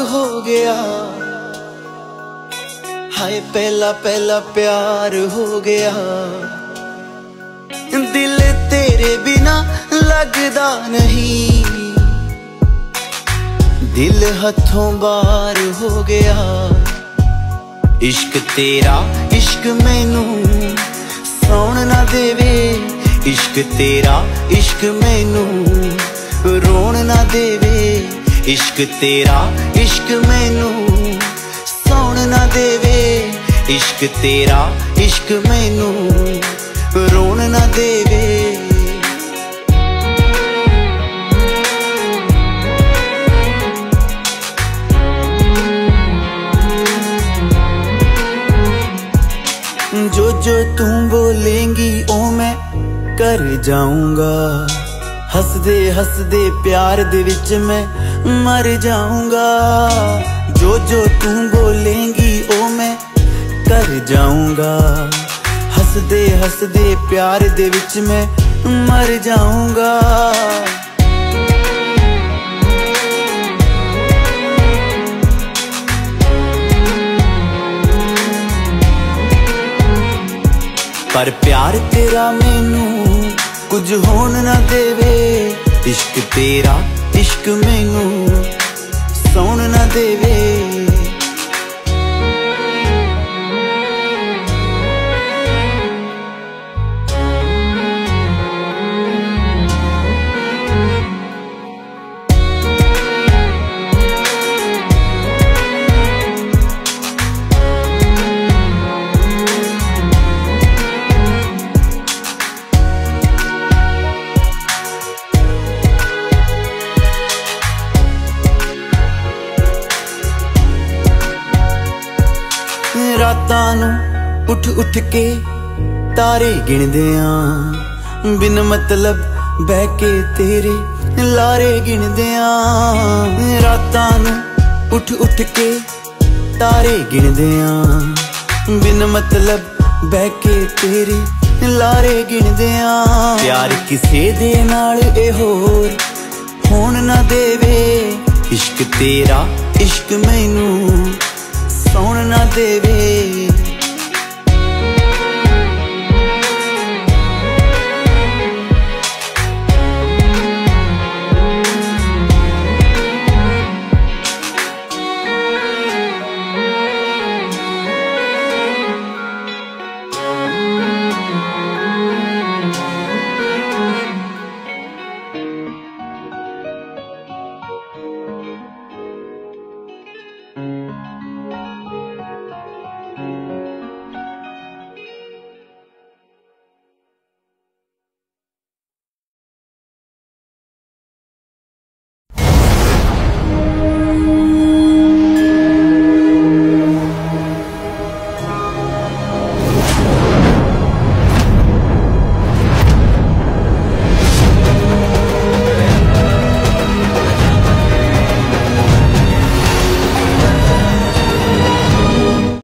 हो गया, हाय पहला पहला प्यार हो गया। दिल तेरे बिना लगदा नहीं, दिल हथों बाहर हो गया। इश्क तेरा इश्क मैनू सौण ना देवे, इश्क तेरा इश्क मैनू रोण ना देवे। इश्क तेरा इश्क मैनू सौण ना देवे, इश्क तेरा इश्क मैनू रोण ना देवे। जो जो तू बोलेंगी ओ मैं कर जाऊंगा, हसदे हसदे प्यार दे विच मैं मर जाऊंगा। जो जो तू बोलेंगी ओ मैं कर जाऊंगा, हसदे हसदे प्यार दे विच मैं मर जाऊंगा। पर प्यार तेरा मैनू कुछ होन ना देवे, इश्क तेरा इश्क मैनू सौण ना देवे। रातां नूं उठ उठ के तारे गिणदे आं, बिन मतलब बह के तेरे लारे गिणदे आं। रातां नूं उठ उठ के तारे गिणदे आं, बिन मतलब बह के तेरे लारे गिणदे आं। प्यार किसे दे नाल ए होर होण ना देवे, इश्क तेरा इश्क मैनू सौण ना देवे।